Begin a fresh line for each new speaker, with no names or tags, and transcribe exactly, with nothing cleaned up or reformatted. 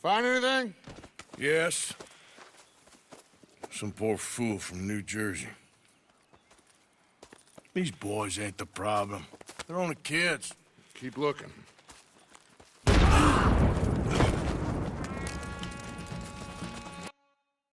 Find anything?
Yes. Some poor fool from New Jersey. These boys ain't the problem. They're only kids.
Keep looking.